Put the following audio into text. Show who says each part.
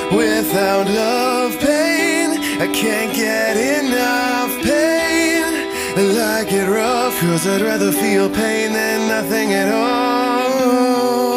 Speaker 1: Without love, pain, I can't get enough pain. I like it rough, cause I'd rather feel pain than nothing at all.